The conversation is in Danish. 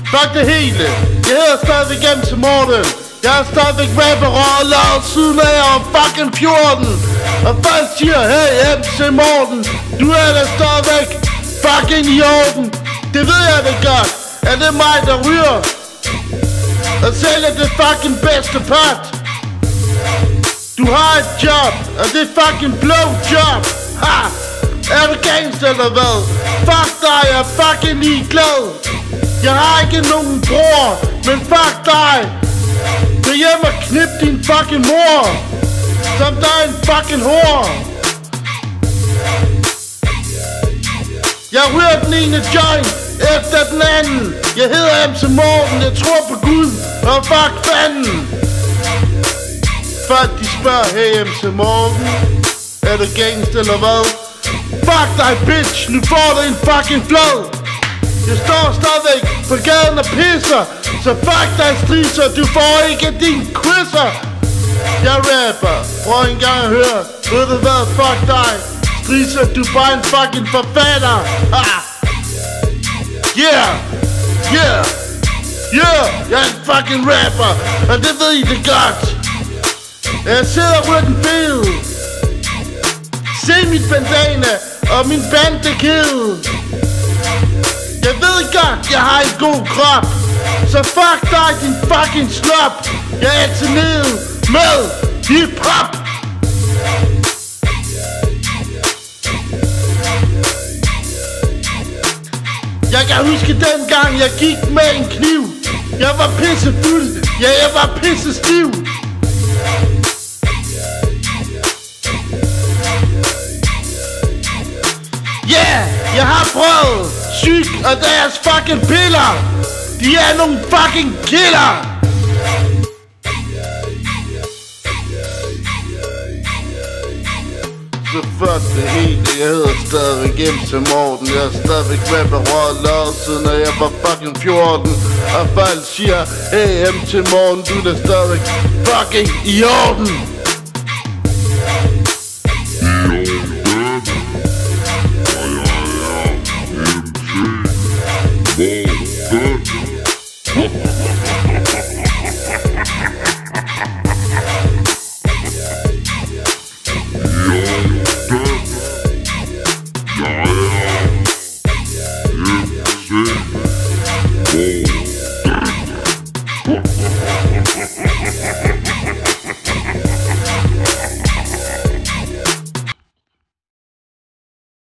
Fuck det hele. Jeg hedder stadigvæk MC Morten. Jeg er stadigvæk rapper og lavet siden af jeg er fucking 14. Og folk siger, hey MC Morten, du er da stadigvæk fucking i orden. Det ved jeg det godt. Er det mig der ryger og sælger det fucking bedste pot? Du har et job, og det er fucking blow job. Ha! Er du gangster eller hvad? Fuck dig, jeg er fucking ligeglad. Jeg har ikke nogen bror, men fuck dig. Gå hjem og knip din fucking mor, som der er en fucking whore. Jeg ryger den ene joint efter den anden. Jeg hedder MC Morten, jeg tror på Gud og fuck fanden. Folk de spørger, hey MC Morten, er du gangster eller hvad? Fuck dig bitch, nu får du en fucking flad. Jeg står stadigvæk på gaden og pisser, så fuck dig striser, du får ikke din quizzer. Jeg rapper, prøv en gang at høre, ved du hvad, fuck dig striser, du er bare en fucking forfatter. Ah. Yeah, yeah, yeah, jeg er en fucking rapper, og det ved I det godt. Jeg sidder og ryger den fede. Se mit bandana og min bandekæde. Jeg ved godt, jeg har en god krop, så fuck dig din fucking slop. Jeg er altid nede med hip-hop. Jeg kan huske dengang jeg gik med en kniv. Jeg var pissefuld, ja jeg var pissestiv. Yeah, jeg har prøvet syg og deres fucking piller. De er nogle fucking killer. Så fuck det hele, jeg hedder stadigvæk MC Morten. Jeg er stadigvæk rapper og lavet siden jeg var fucking 14. Og folk siger, hey MC Morten, du er da stadigvæk fucking i orden.